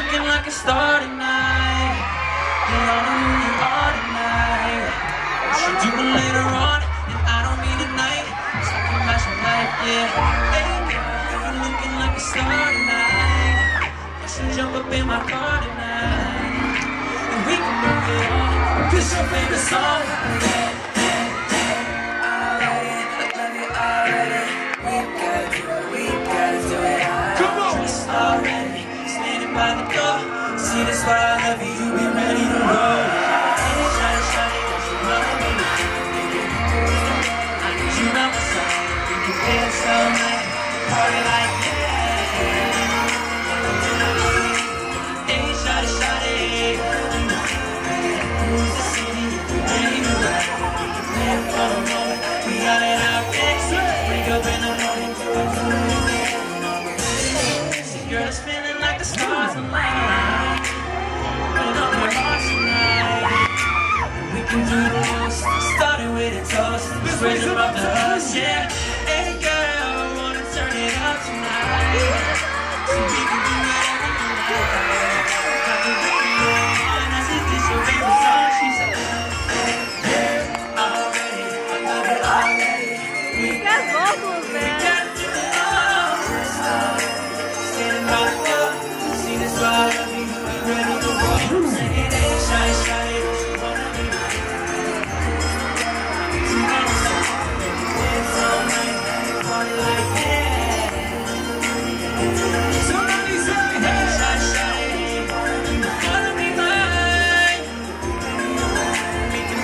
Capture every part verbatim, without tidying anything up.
looking like a star tonight. And I know you are tonight. What you doing later on? And I don't mean tonight. Talking about your life, yeah. Hey girl, you looking like a star tonight. You should jump up in my car tonight. And we can move it on. Kiss your favorite song. Already standing by the door. See, that's why I love you. You be ready to roll. Hey, shawty, shawty, don't you love me? I need you by my side. We can dance all night, party like yeah. Hey, shawty, shawty, who's the city? If you ready to ride, we can live for a moment. We got it out there. Wake up in the morning to a new day. Girl, it's feeling like the stars align. Put up your hearts tonight. We can do the most. Starting with a toast. Let's raise them up to us, yeah. Hey girl, I wanna turn it up tonight. So we can do whatever you like. Got the radio on. I said, this your favorite song? She said, yeah, already. I love it already. We got vocals, man. We got to do it all. See this vibe, I mean, we ready to roll. Say it ain't shy, shy, don't you wanna be mine? You wanna say, dance all night, party like that. Somebody say, hey, shy, shy, wanna be mine? We can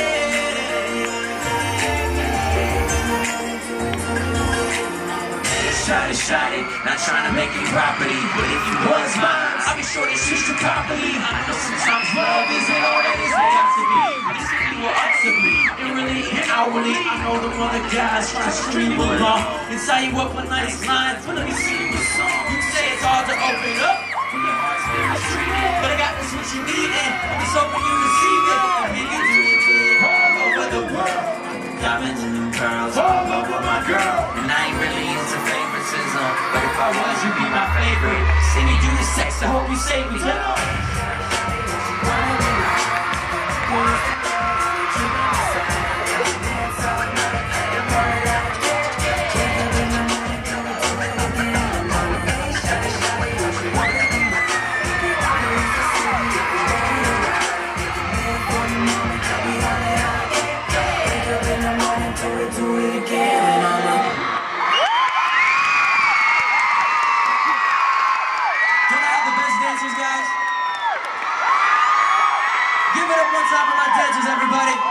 dance. Shawty, shawty, not trying to make you property, but if you was mine, I'll be sure to treat you properly. I know sometimes love isn't all that it's made out to be. It's if you were up to be, and really and outwardly. I know the other guys try to stream along and tie you up with nice lines, but let me sing you a song. You say it's hard to open up when your heart's been mistreated, but I got this what you need, and I'm just hoping you receive it. And you do it big all over the world. Diamonds and them pearls all over my girl, and I ain't really into favoritism, but if I was, you'd be my favorite. See me do the sex, I hope you save me. Do it again, mama. Can I have the best dancers, guys? Give it up one time for my dancers, everybody.